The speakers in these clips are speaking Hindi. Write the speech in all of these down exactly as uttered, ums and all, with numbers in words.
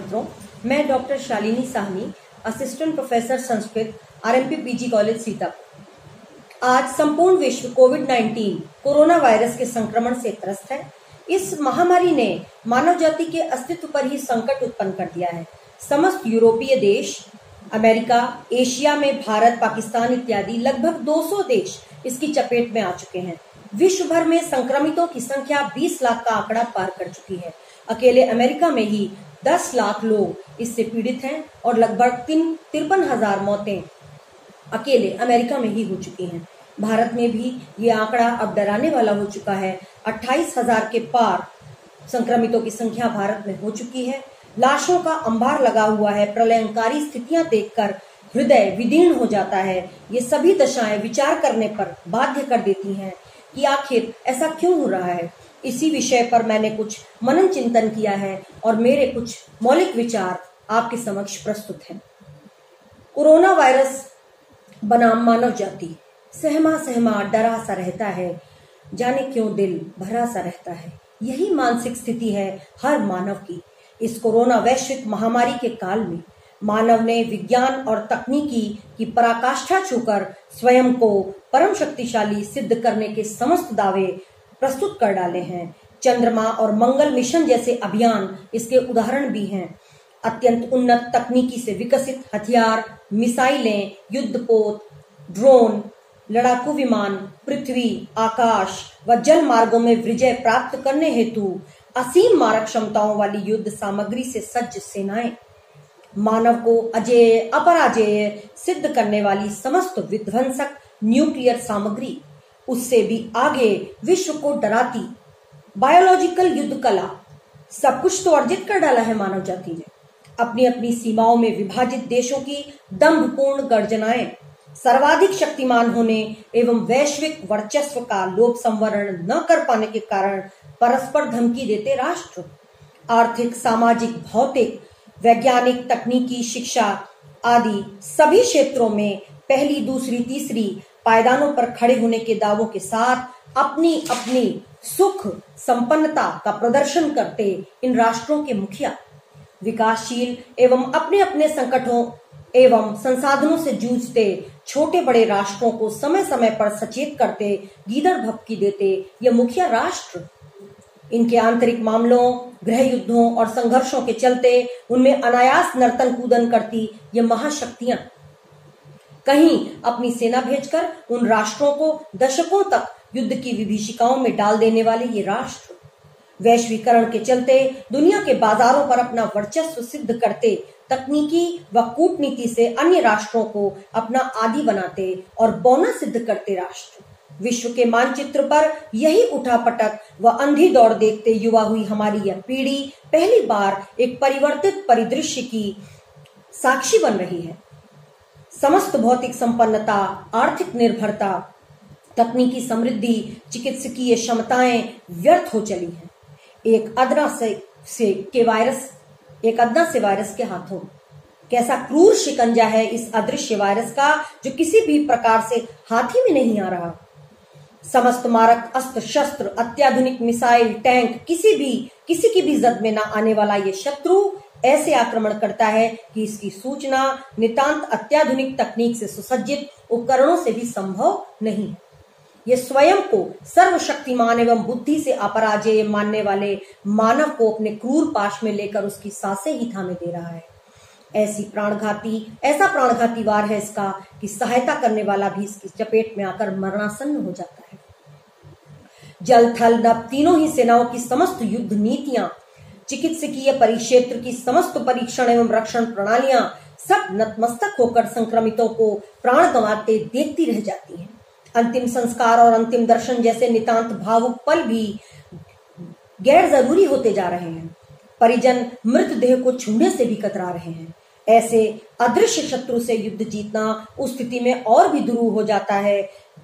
मित्रों, मैं doctor Shalini Sahni, assistant professor Sanskrit, RMP PG college Sitapur. आज संपूर्ण विश्व कोविड नाइन्टीन कोरोना वायरस के संक्रमण से त्रस्त है। इस महामारी ने मानव जाति के अस्तित्व पर ही संकट उत्पन्न कर दिया है। समस्त यूरोपीय देश, अमेरिका, एशिया में भारत, पाकिस्तान इत्यादि लगभग दो सौ देश इसकी चपेट में आ चुके हैं। विश्व भर में संक्रमितों की संख्या बीस लाख का आंकड़ा पार कर चुकी है। अकेले अमेरिका में ही दस लाख लोग इससे पीड़ित हैं और लगभग तीन तिरपन हजार मौतें अकेले अमेरिका में ही हो चुकी हैं। भारत में भी ये आंकड़ा अब डराने वाला हो चुका है। अट्ठाईस हजार के पार संक्रमितों की संख्या भारत में हो चुकी है। लाशों का अंबार लगा हुआ है। प्रलयंकारी स्थितियां देखकर हृदय विदीर्ण हो जाता है। ये सभी दशाएं विचार करने पर बाध्य कर देती हैं कि आखिर ऐसा क्यों हो रहा है। इसी विषय पर मैंने कुछ मनन चिंतन किया है और मेरे कुछ मौलिक विचार आपके समक्ष प्रस्तुत हैं। कोरोना वायरस बनाम मानव जाति सहमा सहमा डरा सा रहता है, जाने क्यों दिल भरा सा रहता है। यही मानसिक स्थिति है हर मानव की। इस कोरोना वैश्विक महामारी के काल में मानव ने विज्ञान और तकनीकी की पराकाष्ठा छूकर स्वयं को परम शक्तिशाली सिद्ध करने के समस्त दावे प्रस्तुत कर डाले हैं। चंद्रमा और मंगल मिशन जैसे अभियान इसके उदाहरण भी हैं। अत्यंत उन्नत तकनीकी से विकसित हथियार, मिसाइलें, युद्धपोत, ड्रोन, लड़ाकू विमान पृथ्वी, आकाश व जल मार्गों में विजय प्राप्त करने हेतु असीम मारक क्षमताओं वाली युद्ध सामग्री से सज्ज सेनाएं, मानव को अजेय अपराजेय सिद्ध करने वाली समस्त विध्वंसक न्यूक्लियर सामग्री, उससे भी आगे विश्व को डराती बायोलॉजिकल युद्ध कला, सब कुछ तो अर्जित कर डाला है मानव जाति ने। अपनी अपनी सीमाओं में विभाजित देशों की दंभपूर्ण गर्जनाएं, सर्वाधिक शक्तिमान होने एवं वैश्विक वर्चस्व का लोभ संवरण न कर पाने के कारण परस्पर धमकी देते राष्ट्र, आर्थिक, सामाजिक, भौतिक, वैज्ञानिक, तकनीकी, शिक्षा आदि सभी क्षेत्रों में पहली, दूसरी, तीसरी पायदानों पर खड़े होने के दावों के साथ अपनी अपनी सुख संपन्नता का प्रदर्शन करते इन राष्ट्रों के मुखिया विकासशील एवं अपने अपने संकटों एवं संसाधनों से जूझते छोटे बड़े राष्ट्रों को समय समय पर सचेत करते, गीदड़ भपकी देते ये मुखिया राष्ट्र इनके आंतरिक मामलों, गृह युद्धों और संघर्षों के चलते उनमें अनायास नर्तन कूदन करती ये महाशक्तियां कहीं अपनी सेना भेजकर उन राष्ट्रों को दशकों तक युद्ध की विभीषिकाओं में डाल देने वाले ये राष्ट्र वैश्वीकरण के चलते दुनिया के बाजारों पर अपना वर्चस्व सिद्ध करते, तकनीकी व कूटनीति से अन्य राष्ट्रों को अपना आदी बनाते और बौना सिद्ध करते राष्ट्र। विश्व के मानचित्र पर यही उठापटक व अंधी दौड़ देखते युवा हुई हमारी यह पीढ़ी पहली बार एक परिवर्तित परिदृश्य की साक्षी बन रही है। समस्त भौतिक संपन्नता, आर्थिक निर्भरता, तकनीकी समृद्धि, चिकित्सकीय क्षमताएं व्यर्थ हो चली हैं एक अदना से, से के वायरस एक अदना से वायरस के हाथों। कैसा क्रूर शिकंजा है इस अदृश्य वायरस का जो किसी भी प्रकार से हाथ ही में नहीं आ रहा। समस्त मारक अस्त्र शस्त्र, अत्याधुनिक मिसाइल, टैंक, किसी भी किसी की भी जद में न आने वाला ये शत्रु ऐसे आक्रमण करता है कि इसकी सूचना नितांत अत्याधुनिक तकनीक से सुसज्जित उपकरणों से भी संभव नहीं है। ये स्वयं को सर्वशक्तिमान एवं बुद्धि से अपराजेय मानने वाले मानव को अपने क्रूर पाश में लेकर उसकी सांसें ही थामे दे रहा है। ऐसी प्राणघाती ऐसा प्राणघाती वार है इसका कि सहायता करने वाला भी इसकी चपेट में आकर मरणासन्न हो जाता है। जल, थल, नभ तीनों ही सेनाओं की समस्त युद्ध नीतियां, चिकित्सकीय परिक्षेत्र की समस्त परीक्षण एवं रक्षण प्रणालियां सब नतमस्तक होकर संक्रमितों को प्राण गंवाते देखती रह जाती हैं। अंतिम संस्कार और अंतिम दर्शन जैसे नितांत भावुक पल भी गैर जरूरी होते जा रहे हैं। परिजन मृतदेह को छूने से भी कतरा रहे हैं। ऐसे अदृश्य शत्रु से युद्ध जीतना उस स्थिति में और भी दुरूह हो जाता है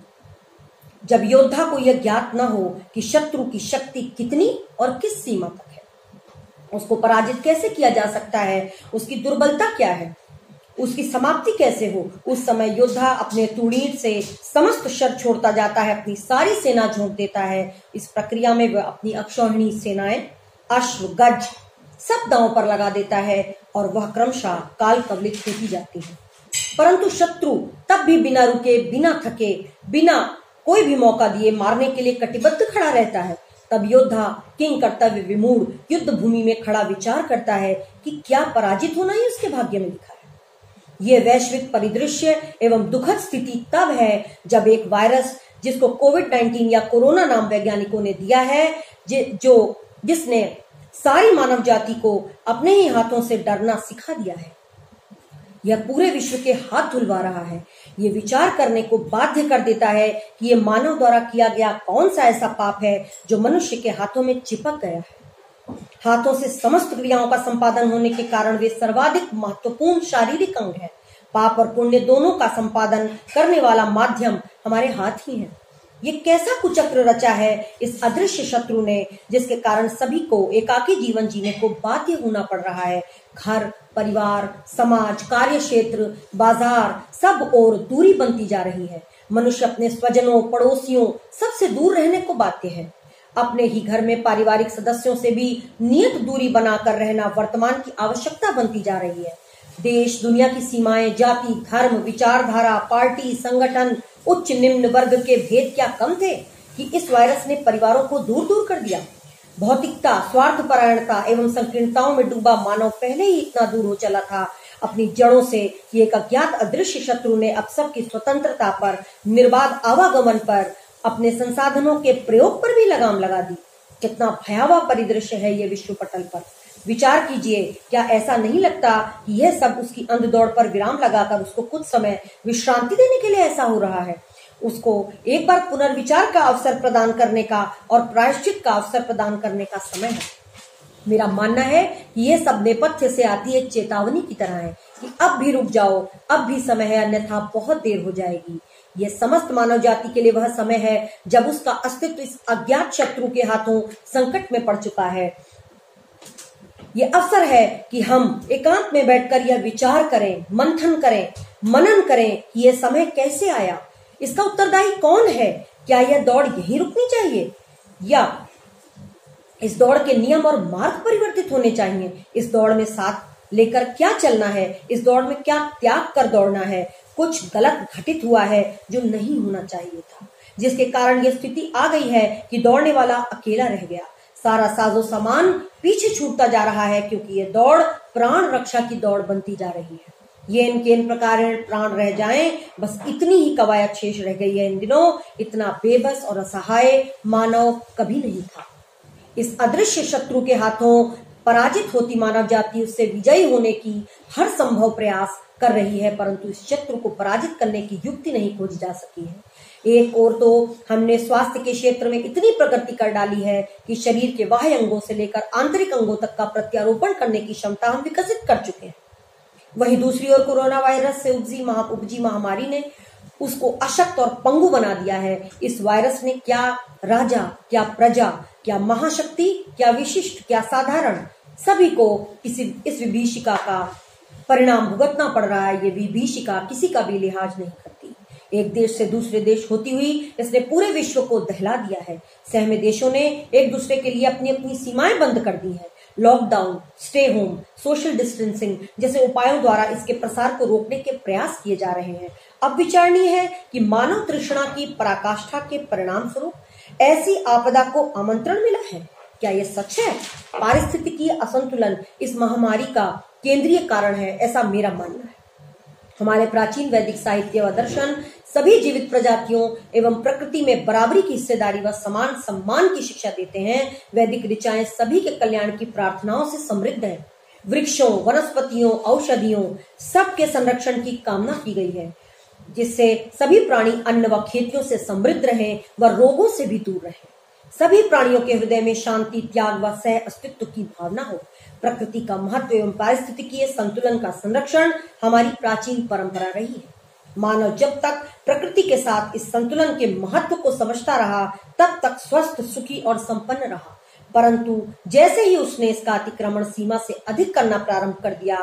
जब योद्धा को यह ज्ञात न हो कि शत्रु की शक्ति कितनी और किस सीमा तक है, उसको पराजित कैसे किया जा सकता है, उसकी दुर्बलता क्या है, उसकी समाप्ति कैसे हो। उस समय योद्धा अपने तुड़ीर से समस्त शर छोड़ता जाता है, अपनी सारी सेना झोंक देता है। इस प्रक्रिया में वह अपनी अक्षौहिणी सेनाएं, अश्व, गज, सब दांव पर लगा देता है और वह क्रमशः काल कवलित होती जाती है। परंतु शत्रु तब भी बिना रुके, बिना थके, बिना कोई भी मौका दिए मारने के लिए कटिबद्ध खड़ा रहता है। तब योद्धा किंग कर्तव्य विमूढ़ युद्ध भूमि में खड़ा विचार करता है कि क्या पराजित होना ही उसके भाग्य में लिखा है। यह वैश्विक परिदृश्य एवं दुखद स्थिति तब है जब एक वायरस, जिसको कोविड नाइन्टीन या कोरोना नाम वैज्ञानिकों ने दिया है, जो जिसने सारी मानव जाति को अपने ही हाथों से डरना सिखा दिया है, यह पूरे विश्व के हाथ धुलवा रहा है। यह विचार करने को बाध्य कर देता है कि यह मानव द्वारा किया गया कौन सा ऐसा पाप है जो मनुष्य के हाथों में चिपक गया है। हाथों से समस्त क्रियाओं का संपादन होने के कारण वे सर्वाधिक महत्वपूर्ण शारीरिक अंग है। पाप और पुण्य दोनों का संपादन करने वाला माध्यम हमारे हाथ ही है। ये कैसा कुचक्र रचा है इस अदृश्य शत्रु ने, जिसके कारण सभी को एकाकी जीवन जीने को बाध्य होना पड़ रहा है। घर, परिवार, समाज, कार्य क्षेत्र, बाजार, सब और दूरी बनती जा रही है। मनुष्य अपने स्वजनों, पड़ोसियों सबसे दूर रहने को बाध्य है। अपने ही घर में पारिवारिक सदस्यों से भी नियत दूरी बनाकर रहना वर्तमान की आवश्यकता बनती जा रही है। देश, दुनिया की सीमाएं, जाति, धर्म, विचारधारा, पार्टी, संगठन, उच्च निम्न वर्ग के भेद क्या कम थे कि इस वायरस ने परिवारों को दूर दूर कर दिया। भौतिकता, स्वार्थपरायणता एवं संकीर्णताओं में डूबा मानव पहले ही इतना दूर हो चला था अपनी जड़ों से कि एक अज्ञात अदृश्य शत्रु ने अब सबकी स्वतंत्रता पर, निर्बाध आवागमन पर, अपने संसाधनों के प्रयोग पर भी लगाम लगा दी। कितना भयावह परिदृश्य है ये विश्व पटल पर। विचार कीजिए, क्या ऐसा नहीं लगता कि यह सब उसकी अंधदौड़ पर विराम लगाकर उसको कुछ समय विश्रांति देने के लिए ऐसा हो रहा है? उसको एक बार पुनर्विचार का अवसर प्रदान करने का और प्रायश्चित का अवसर प्रदान करने का समय है। मेरा मानना है कि यह सब नेपथ्य से आती एक चेतावनी की तरह है कि अब भी रुक जाओ, अब भी समय है, अन्यथा बहुत देर हो जाएगी। यह समस्त मानव जाति के लिए वह समय है जब उसका अस्तित्व इस अज्ञात शत्रु के हाथों संकट में पड़ चुका है। ये अवसर है कि हम एकांत में बैठकर यह विचार करें, मंथन करें, मनन करें कि यह समय कैसे आया, इसका उत्तरदायी कौन है। क्या यह दौड़ यहीं रुकनी चाहिए या इस दौड़ के नियम और मार्ग परिवर्तित होने चाहिए? इस दौड़ में साथ लेकर क्या चलना है? इस दौड़ में क्या त्याग कर दौड़ना है? कुछ गलत घटित हुआ है जो नहीं होना चाहिए था, जिसके कारण यह स्थिति आ गई है कि दौड़ने वाला अकेला रह गया। सारा साजो सामान पीछे छूटता जा रहा है क्योंकि ये दौड़ प्राण रक्षा की दौड़ बनती जा रही है। ये इनके इन प्रकार प्राण रह जाएं, बस इतनी ही कवायद शेष रह गई है। इन दिनों इतना बेबस और असहाय मानव कभी नहीं था। इस अदृश्य शत्रु के हाथों पराजित होती मानव जाति उससे विजयी होने की हर संभव प्रयास कर रही है, परंतु इस शत्रु को पराजित करने की युक्ति नहीं खोजी जा सकी है। एक और तो हमने स्वास्थ्य के क्षेत्र में इतनी प्रगति कर डाली है कि शरीर के बाह्य अंगों से लेकर आंतरिक अंगों तक का प्रत्यारोपण करने की क्षमता हम विकसित कर चुके हैं। वहीं दूसरी ओर कोरोना वायरस से उपजी महा उपजी महामारी ने उसको अशक्त और पंगु बना दिया है। इस वायरस ने क्या राजा, क्या प्रजा, क्या महाशक्ति, क्या विशिष्ट, क्या साधारण, सभी को इसी इस विभीषिका का परिणाम भुगतना पड़ रहा है। ये विभीषिका किसी का भी लिहाज नहीं करती। एक देश से दूसरे देश होती हुई इसने पूरे विश्व को दहला दिया है। सहमे देशों ने एक दूसरे के लिए अपनी अपनी सीमाएं बंद कर दी हैं। Lockdown, stay home, social distancing जैसे उपायों द्वारा इसके प्रसार को रोकने के प्रयास किए जा रहे हैं। अब विचारणीय है कि मानव तृष्णा की पराकाष्ठा के परिणाम स्वरूप ऐसी आपदा को आमंत्रण मिला है। क्या यह सच है? पारिस्थितिकीय असंतुलन इस महामारी का केंद्रीय कारण है, ऐसा मेरा मानना है। हमारे प्राचीन वैदिक साहित्य व दर्शन सभी जीवित प्रजातियों एवं प्रकृति में बराबरी की हिस्सेदारी व समान सम्मान की शिक्षा देते हैं। वैदिक ऋचाएं सभी के कल्याण की प्रार्थनाओं से समृद्ध है। वृक्षों, वनस्पतियों, औषधियों सबके संरक्षण की कामना की गई है, जिससे सभी प्राणी अन्न व खेतियों से समृद्ध रहें व रोगों से भी दूर रहें। सभी प्राणियों के हृदय में शांति, त्याग व सह अस्तित्व की भावना हो। प्रकृति का महत्व एवं पारिस्थितिकीय संतुलन का संरक्षण हमारी प्राचीन परंपरा रही है। मानव जब तक प्रकृति के साथ इस संतुलन के महत्व को समझता रहा, तब तक स्वस्थ, सुखी और संपन्न रहा। परंतु जैसे ही उसने इसका अतिक्रमण सीमा से अधिक करना प्रारंभ कर दिया,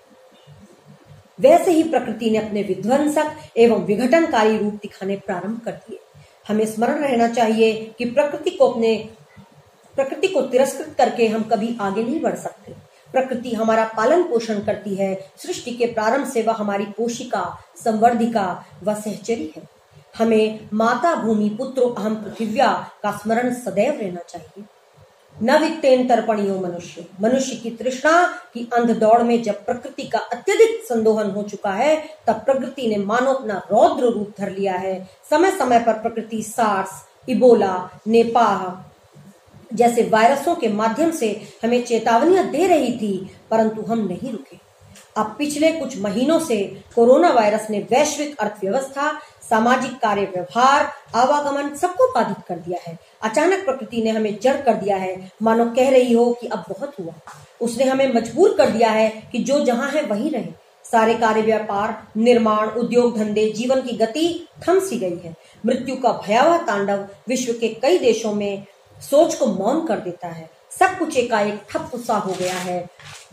वैसे ही प्रकृति ने अपने विध्वंसक एवं विघटनकारी रूप दिखाने प्रारंभ कर दिए। हमें स्मरण रहना चाहिए कि प्रकृति को अपने प्रकृति को तिरस्कृत करके हम कभी आगे नहीं बढ़ सकते। प्रकृति हमारा पालन पोषण करती है। सृष्टि के प्रारंभ से वह हमारी पोषिका, संवर्धिका व सहचरी है। हमें माता भूमि पुत्रो अहम पृथिव्या का स्मरण सदैव रहना चाहिए। न वित्तेन तर्पणियो मनुष्य। मनुष्य की तृष्णा की अंध दौड़ में जब प्रकृति का अत्यधिक संदोहन हो चुका है, तब प्रकृति ने मानो अपना रौद्र रूप धर लिया है। समय समय पर प्रकृति सार्स, इबोला, नेपाह जैसे वायरसों के माध्यम से हमें चेतावनियां दे रही थी, परंतु हम नहीं रुके। अब पिछले कुछ महीनों से कोरोना वायरस ने वैश्विक अर्थव्यवस्था, सामाजिक कार्य व्यवहार, आवागमन सबको बाधित कर दिया है। अचानक प्रकृति ने हमें जड़ कर दिया है, मानो कह रही हो कि अब बहुत हुआ। उसने हमें मजबूर कर दिया है कि जो जहां है वहीं रहे। सारे कार्य व्यापार, निर्माण, उद्योग धंधे, जीवन की गति थम सी गई है। मृत्यु का भयावह तांडव विश्व के कई देशों में सोच को मौन कर देता है। सब कुछ एकाएक ठप सा हो गया है।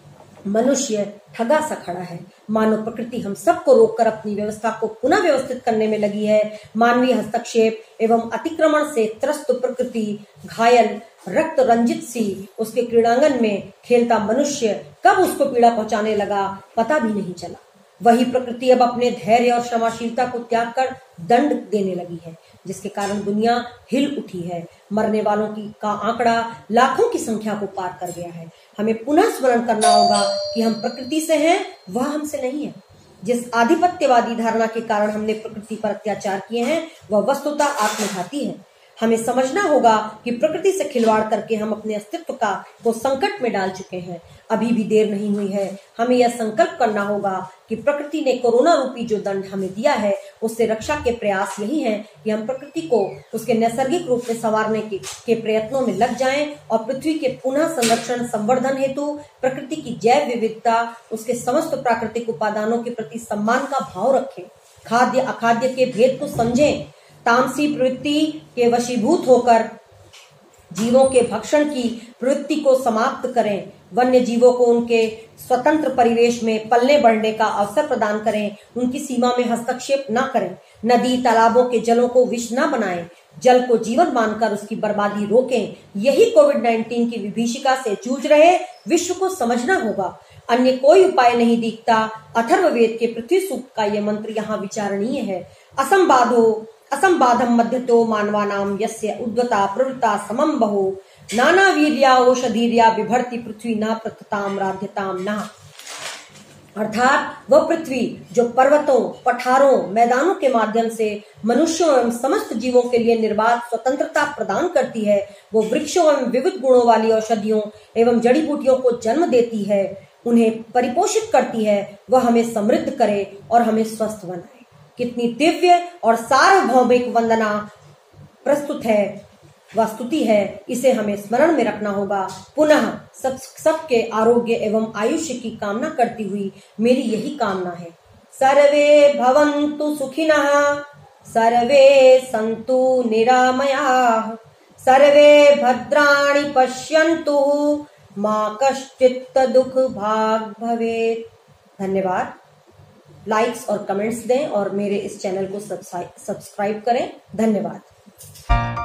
मनुष्य ठगा सा खड़ा है, मानो प्रकृति हम सबको रोककर अपनी व्यवस्था को पुनः व्यवस्थित करने में लगी है। मानवीय हस्तक्षेप एवं अतिक्रमण से त्रस्त प्रकृति, घायल, रक्त रंजित सी उसके क्रीड़ांगन में खेलता मनुष्य कब उसको पीड़ा पहुंचाने लगा, पता भी नहीं चला। वही प्रकृति अब अपने धैर्य और क्षमाशीलता को त्याग कर दंड देने लगी है, जिसके कारण दुनिया हिल उठी है। मरने वालों की का आंकड़ा लाखों की संख्या को पार कर गया है। हमें पुनः स्मरण करना होगा कि हम प्रकृति से हैं, वह हमसे नहीं है। जिस आधिपत्यवादी धारणा के कारण हमने प्रकृति पर अत्याचार किए हैं, वह वस्तुतः आत्मघाती है। हमें समझना होगा कि प्रकृति से खिलवाड़ करके हम अपने अस्तित्व का को संकट में डाल चुके हैं। अभी भी देर नहीं हुई है। हमें यह संकल्प करना होगा कि प्रकृति ने कोरोना रूपी जो दंड हमें दिया है, उससे रक्षा के प्रयास यही है कि हम प्रकृति को उसके नैसर्गिक रूप में संवारने के, के प्रयत्नों में लग जाएं और पृथ्वी के पुनः संरक्षण संवर्धन हेतु प्रकृति की जैव विविधता, उसके समस्त प्राकृतिक उपादानों के प्रति सम्मान का भाव रखें। खाद्य अखाद्य के भेद को समझें। तामसी प्रवृत्ति के वशीभूत होकर जीवों के भक्षण की प्रवृत्ति को समाप्त करें। वन्य जीवों को उनके स्वतंत्र परिवेश में पलने बढ़ने का अवसर प्रदान करें। उनकी सीमा में हस्तक्षेप न करें। नदी तालाबों के जलों को विष न बनाएं। जल को जीवन मानकर उसकी बर्बादी रोकें। यही कोविड नाइन्टीन की विभीषिका से जूझ रहे विश्व को समझना होगा। अन्य कोई उपाय नहीं दिखता। अथर्ववेद के पृथ्वी सूक्त का यह मंत्र यहाँ विचारणीय है। असंबाधो असंबाधम मध्यतो मानवानाम यस्य उद्वता प्रवृत्ता समम बहु नाना वीर्या औषधीर्या विभर्ति पृथ्वी न प्रथताम राध्यताम न। अर्थात वह पृथ्वी जो पर्वतों, पठारों, मैदानों के माध्यम से मनुष्यों एवं समस्त जीवों के लिए निर्बाध स्वतंत्रता प्रदान करती है, वो वृक्षों एवं विविध गुणों वाली औषधियों एवं जड़ी बूटियों को जन्म देती है, उन्हें परिपोषित करती है। वह हमें समृद्ध करे और हमें स्वस्थ बनाए। कितनी दिव्य और सार्वभौमिक वंदना प्रस्तुत है, वह स्तुति है। इसे हमें स्मरण में रखना होगा। पुनः सब सबके आरोग्य एवं आयुष्य की कामना करती हुई मेरी यही कामना है। सर्वे भवन्तु सुखिनः, सर्वे सन्तु निरामयाः, सर्वे भद्राणि पश्यन्तु, मां कश्चित् दुख भाग भवेत्। धन्यवाद। लाइक्स और कमेंट्स दें और मेरे इस चैनल को सब्सक्राइब करें। धन्यवाद।